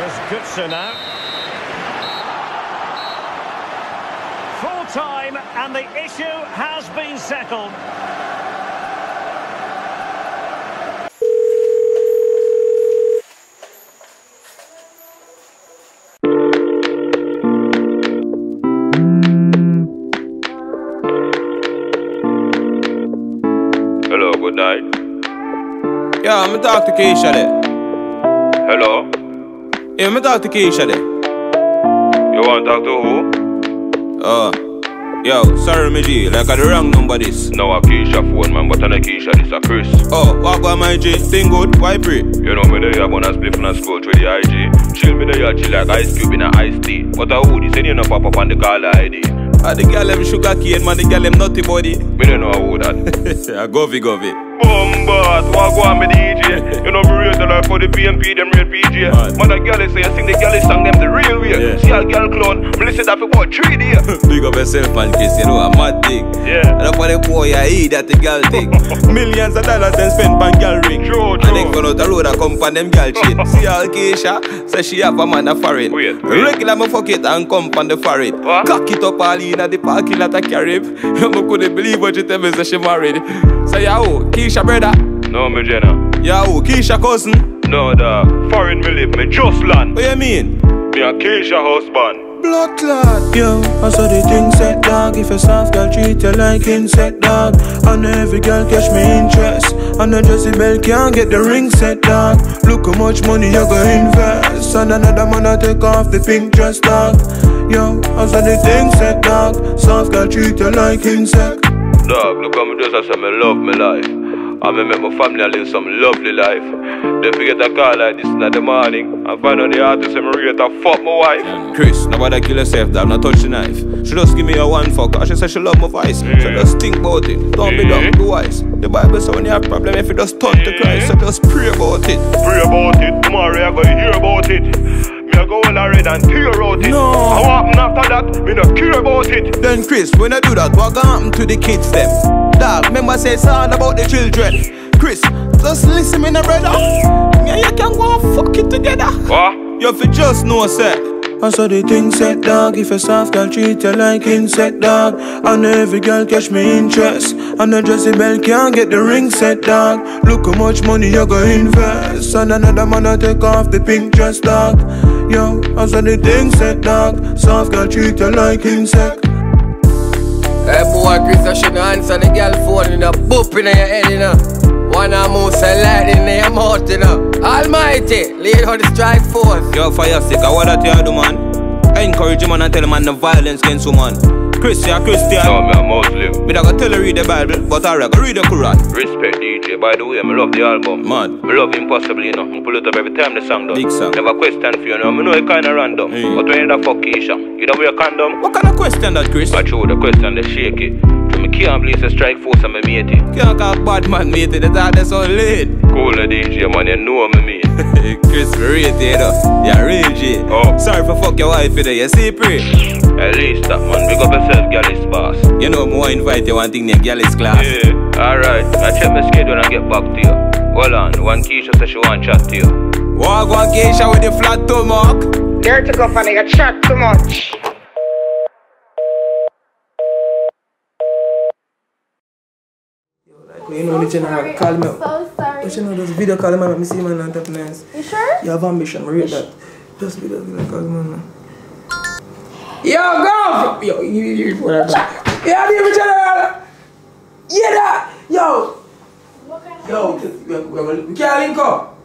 Here's Kutsa now. Full time, and the issue has been settled. Hello, good night. Yeah, I'm talk to Keisha there. Hello? Yeah, I'm talk to Keisha there. You want to talk to who? Yo, sorry, me G, like I the wrong number this. No, a Keisha phone, man, but I'm a Keisha, this a Chris. Oh, what about my G? Thing good? Why Pree? You know me there, you want to split and scroll through the IG. Chill me there, chill like Ice Cube in a iced tea. But a hoodie, send you no pop up on the caller ID. The girl them sugar cane, man, the girl them nutty body. Me don't know who that. Govy. Bombard, what go on me DJ? You know me rate the life for the PMP, them real PJ. Man, the girl say, I sing the girl song them the real way. Yeah. See a girl clone, me listen that for about 3 days. Big up yourself, man, Chris, you know, a mad thing. Yeah. And up for the boy, I eat that the girl thing. Millions of dollars and spent on girl ring. True. And then come out the road and come on them girl chain. See all Keisha, say she have a man a foreign. Wait. Regular me fuck it and come on the foreign. What? Cock it up all in at the parking lot of Carib. You couldn't believe what you tell me, say she married. Say, yo, Keisha brother. No, me Jenna. Yo, Keisha cousin. No, the foreign me live, me just land. What you mean? Me a Keisha husband. Blood clot. Yo, I saw the thing set dog. If a soft girl treat you like insect dog. And every girl catch me interest. And a Jessie Bell can't get the ring set dog. Look how much money you go invest. And another man a take off the pink dress dog. Yo, I saw the thing set dog. Soft girl treat you like insect. Dog, look how me just I say me love me life. And me make my family live some lovely life. They forget a call like this in the morning. I find out the artist and me rate a fuck my wife. Chris, nobody kill herself, dog, not touch the knife. She just give me a one fuck, and she say she love my voice. So just think about it, don't be dumb, be wise. The Bible says when you have problem, if you just turn to Christ, so just pray about it. Pray about it, tomorrow I go hear about it. Me I go all red and tear out it. No. And what happen after that, me not care about it. Then Chris, when I do that, what gonna happen to the kids them? Dog, remember say it's all about the children. Chris, just listen me now, brother. Me and you can go and fuck it together. What? You fi just know, sir. I saw the thing set dog. If a soft girl treat you like insect dog. And every girl catch me interest. And a Jessie Bell can't get the ring set dog. Look how much money you go invest. And another man a take off the pink dress dog. Yo, I saw the thing set dog. Soft girl treat you like insect. Hey boy, Chris, I shouldn't answer the girl phone in a boop in your head, you know. One of moose and lightning in your mouth, you know. Almighty, lead on the strike force. Yo, for your sake, what that you do, man? I encourage you, man, and tell man no violence against woman. Chris, you're a Christian. No, me a Muslim. Me not gonna tell her read the Bible, but I go read the Quran. Respect DJ, by the way, me love the album. Man. Me love Impossible, you know. Me pull it up every time the song done. Big song. Never question for you, know. Me know it kinda random. But when you da fuck Keisha, you da wear a condom. What kind of question that, Chris? I throw the question, they shake it. So me can't believe the strike force and me mate it. Can't call bad man, mate, that's so late. Cool DJ, man, you know me mate. Chris, we rate you, though. You're real G. Oh. Sorry for fuck your wife, you know. You see, Pree? At least that, man. Big up yourself, girl is boss. You know, me want invite you one thing named Galley's class. Yeah, alright. I check my schedule and get back to you. Hold on, one Keisha says she want chat to you. Walk one Keisha with the flat toe mark. There to go, funny, you chat too much. You know the general call me up. So sorry. But you know those video call me, let me see man and top nice. You sure? You have ambition, I read that. Just video call me. Yo, go! Yo, you what I got. Yeah, the general! Yeah, that! Yo! What kind of Yo, we can't link up.